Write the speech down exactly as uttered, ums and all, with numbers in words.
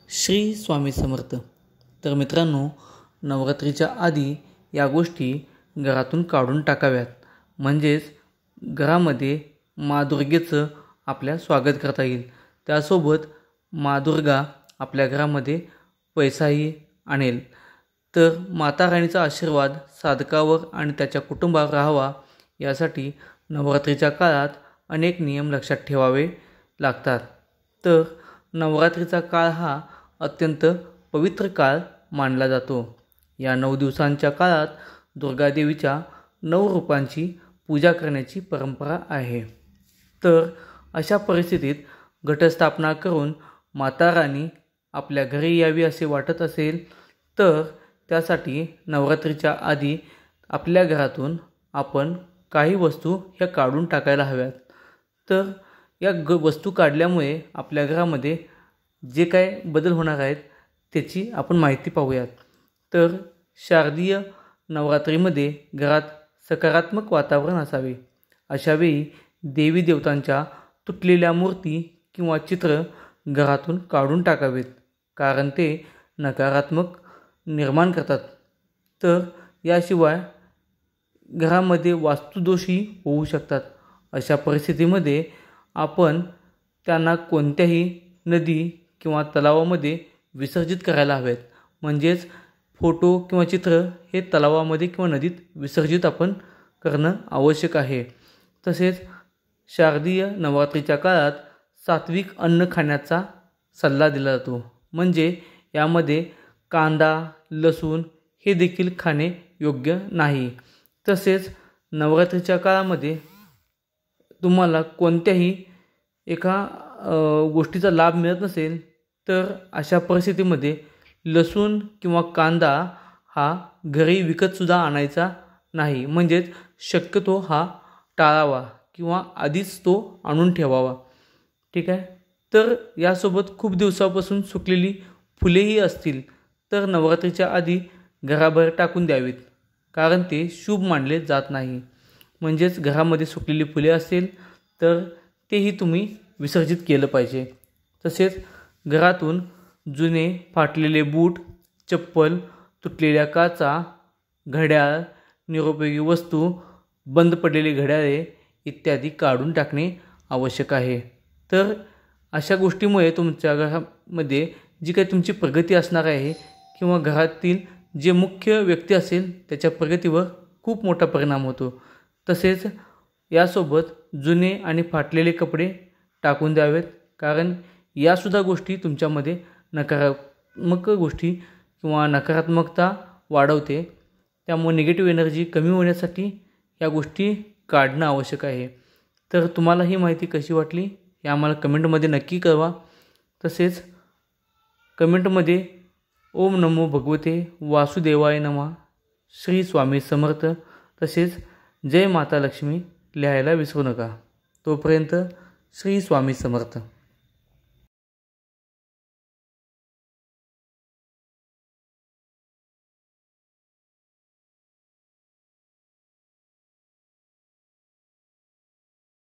श्री स्वामी समर्थ. तर मित्रांनो, नवरात्रीच्या आधी या गोष्टी घरातून काढून टाकाव्यात, म्हणजेच घरामध्ये माँ दुर्गेचं आपल्या स्वागत करता येईल. त्यासोबत माँ दुर्गा आपल्या घरामध्ये पैसाही आणेल. तर माता राणीचा आशीर्वाद साधकावर आणि त्याच्या कुटुंबावर राहावा यासाठी नवरात्रीच्या काळात अनेक नियम लक्षात ठेवावे लागतात. तर नवरात्रीचा काळ हा अत्यंत पवित्र काळ मानला जातो. या नऊ दिवसांच्या काळात दुर्गादेवीच्या नऊ रूपांची पूजा करण्याची परंपरा आहे. तर अशा परिस्थितीत घटस्थापना करून माता राणी आपल्या घरी यावी असे वाटत असेल तर त्यासाठी नवरात्रीच्या आधी आपल्या घरातून आपण काही वस्तू ह्या काढून टाकायला हव्यात. तर या ग वस्तू काढल्यामुळे आपल्या घरामध्ये जे काय बदल होणार आहेत त्याची आपण माहिती पाहूयात. तर शारदीय नवरात्रीमध्ये घरात सकारात्मक वातावरण असावे. अशावेळी देवी देवतांच्या तुटलेल्या मूर्ती किंवा चित्र घरातून काढून टाकावेत, कारण ते नकारात्मक निर्माण करतात. तर याशिवाय घरामध्ये वास्तुदोषही होऊ शकतात. अशा परिस्थितीमध्ये आपण त्यांना कोणत्याही नदी किंवा तलावामध्ये विसर्जित करायला हवेत. म्हणजेच फोटो किंवा चित्र हे तलावामध्ये किंवा नदीत विसर्जित आपण करणं आवश्यक आहे. तसेच शारदीय नवरात्रीच्या काळात सात्विक अन्न खाण्याचा सल्ला दिला जातो. म्हणजे यामध्ये कांदा, लसूण हे देखील खाणे योग्य नाही. तसेच नवरात्रीच्या काळामध्ये तुम्हाला कोणत्याही एका गोष्टीचा लाभ मिळत नसेल तर अशा परिस्थितीमध्ये लसूण किंवा कांदा हा घरी विकतसुद्धा आणायचा नाही. म्हणजेच शक्यतो हा टाळावा किंवा आधीच तो आणून ठेवावा. ठीक आहे. तर यासोबत खूप दिवसापासून सुकलेली फुलेही असतील तर नवरात्रीच्या आधी घराबाहेर टाकून द्यावीत, कारण ते शुभ मानले जात नाही. म्हणजेच घरामध्ये सुकलेली फुले असतील तर तेही तुम्ही विसर्जित केलं पाहिजे. तसेच घरातून जुने फाटलेले बूट, चप्पल, तुटलेल्या काचा, घड्याळ, निरुपयोगी वस्तू, बंद पडलेली घड्याळे इत्यादी काढून टाकणे आवश्यक आहे. तर अशा गोष्टीमुळे तुमच्या घरामध्ये जी काही तुमची प्रगती असणार आहे किंवा घरातील जे मुख्य व्यक्ती असेल त्याच्या प्रगतीवर खूप मोठा परिणाम होतो. तसेच यासोबत जुने आणि फाटलेले कपडे टाकून द्यावेत, कारण यासुद्धा गोष्टी तुमच्यामध्ये नकारात्मक गोष्टी किंवा नकारात्मकता वाढवते. त्यामुळे निगेटिव्ह एनर्जी कमी होण्यासाठी या गोष्टी काढणं आवश्यक आहे. तर तुम्हाला ही माहिती कशी वाटली हे आम्हाला कमेंटमध्ये नक्की कळवा. तसेच कमेंटमध्ये ओम नमो भगवते वासुदेवाय नमः, श्री स्वामी समर्थ तसेच जय माता लक्ष्मी लिहायला विसरू नका. तोपर्यंत श्री स्वामी समर्थ.